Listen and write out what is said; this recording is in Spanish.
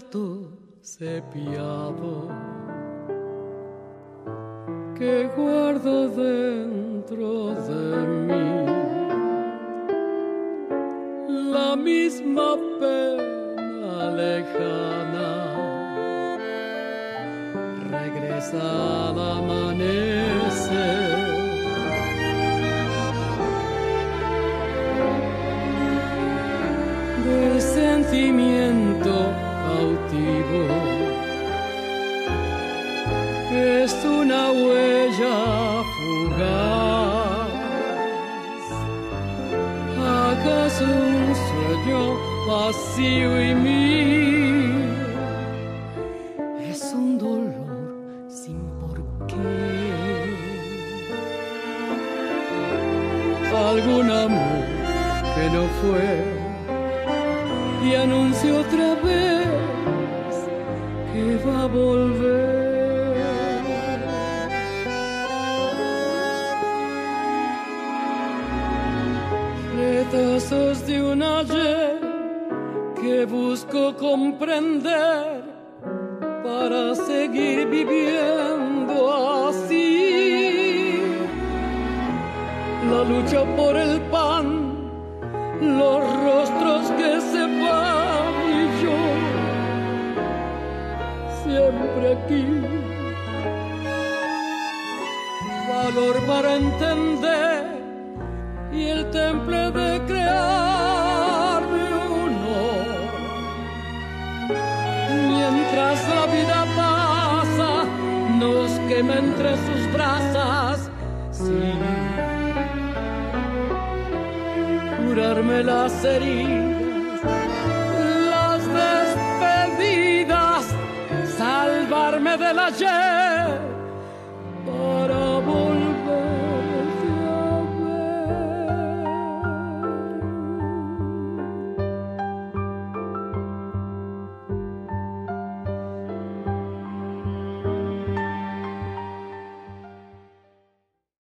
retrato cepillado que guardo dentro de mí. La misma pena lejana regresa al amanecer. Del sentimiento cautivo es una huella fugaz. ¿Acaso un sueño vacío y mío? Es un dolor sin porqué. Algún amor que no fue y anuncio otra vez que va a volver. Retazos de un ayer que busco comprender para seguir viviendo así. La lucha por el pan, los rostros que se van y yo siempre aquí. Valor para entender y el temple de crearme uno. Mientras la vida pasa, nos quema entre sus brasas. Sí, curarme las heridas, las despedidas, salvarme del ayer.